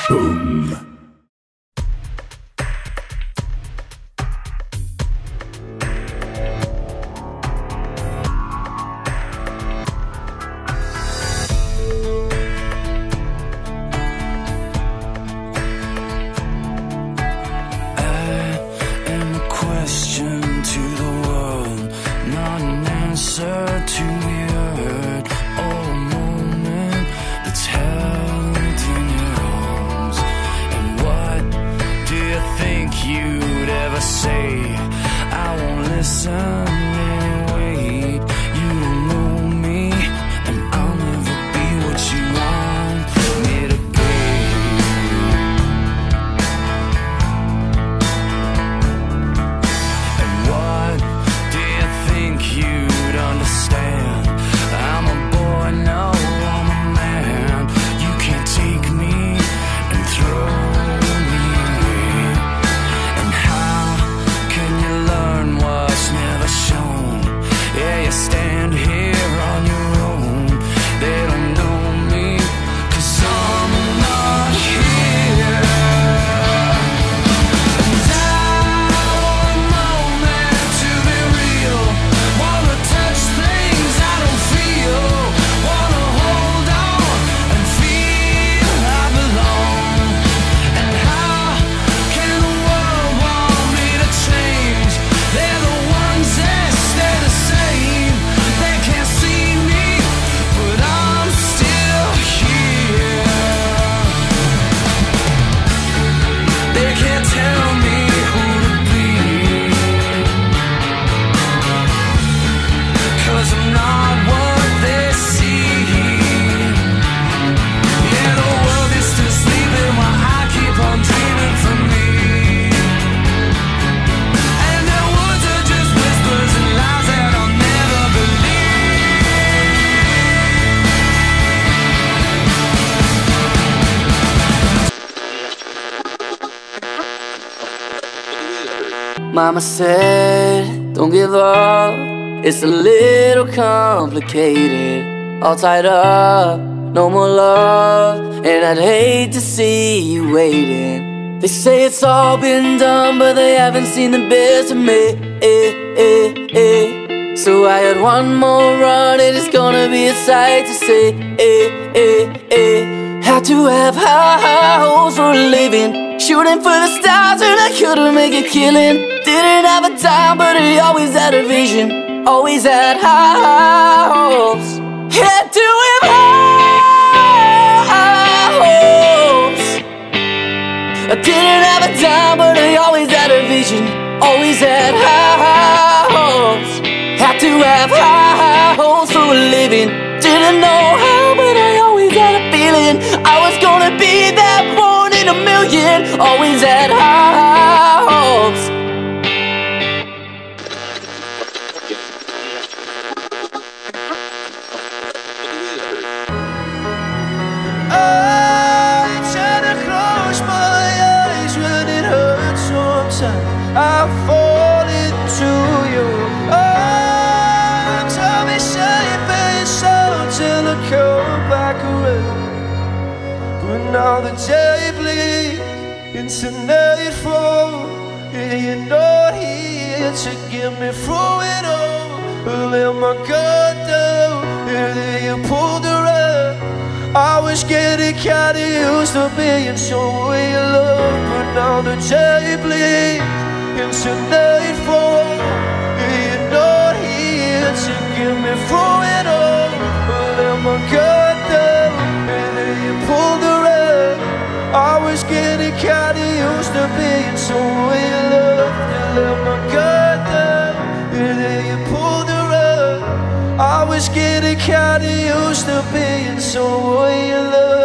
Boom. To be heard, or a moment that's held in your arms. And what do you think you'd ever say? I won't listen anyway. You don't know me, and I'll never be what you want me to be. And what do you think you'd understand? I'm a boy, no, I'm a man. You can't take me and throw me away. And how can you learn what's never shown? Yeah, you stand here on your own. They don't know me, 'cause I'm not here. And I want a moment to be real. Wanna touch things I don't feel. Wanna hold on and feel I belong. And how can the world want me to change? They're the ones that stay the same. They can't see me, but I'm still here. They can't tell me who to be, 'cause I'm not what they see. Yeah, the world is still sleeping while I keep on dreaming for me. And their words are just whispers and lies that I'll never believe. Mama said, don't give up, it's a little complicated. All tied up, no more love, and I'd hate to see you waiting. They say it's all been done, but they haven't seen the best of me. So I had one more run, and it's gonna be a sight to see. Had to have high hopes for a living, shooting for the stars and I couldn't make a killing. Didn't have a time, but I always had a vision, always had high hopes. Had to have high hopes. I didn't have a time, but I always had a vision, always had high hopes. Had to have high hopes for a living. Didn't know how, but I always had a feeling I was gonna be that one in a million. Always had high hopes. I try to close my eyes when it hurts sometimes. I fall into your arms. I'll be safe and sound till I come back around. But now the day bleeds into nightfall, and you're not here to get me through it all. I let my guard down, and then you pulled the rug. I was getting kinda used to being so in love, but now the day bleeds into nightfall, and you're not here to get me through it all. I let my guard down, and then you pulled the rug. I was getting kinda used to being so in love. You let my guard down, and then you pulled the rug. I was getting kinda used to being so in love.